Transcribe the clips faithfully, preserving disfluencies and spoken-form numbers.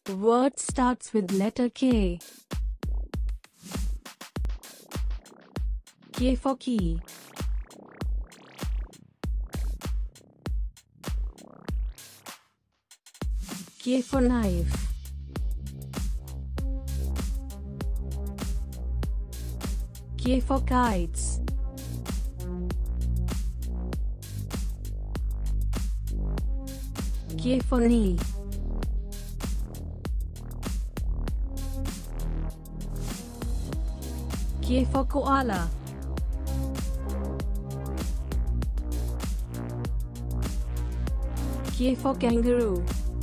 Word starts with letter K. K for key. K for knife. K for kites. K for knee. K for koala. K for kangaroo.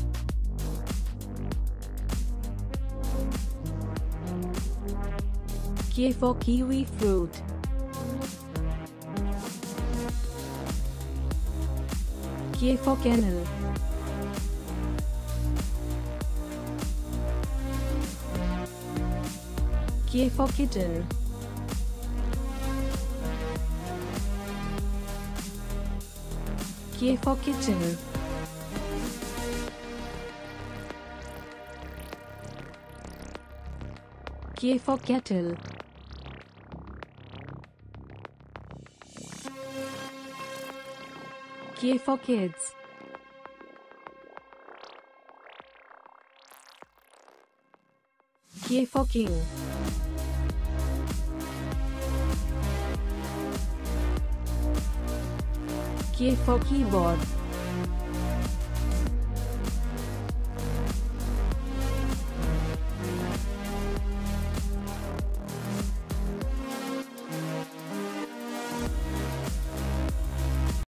K for kiwi fruit. K for kennel. K for kitten. K for kitchen. K for kettle. K for kids. K for king. K for keyboard.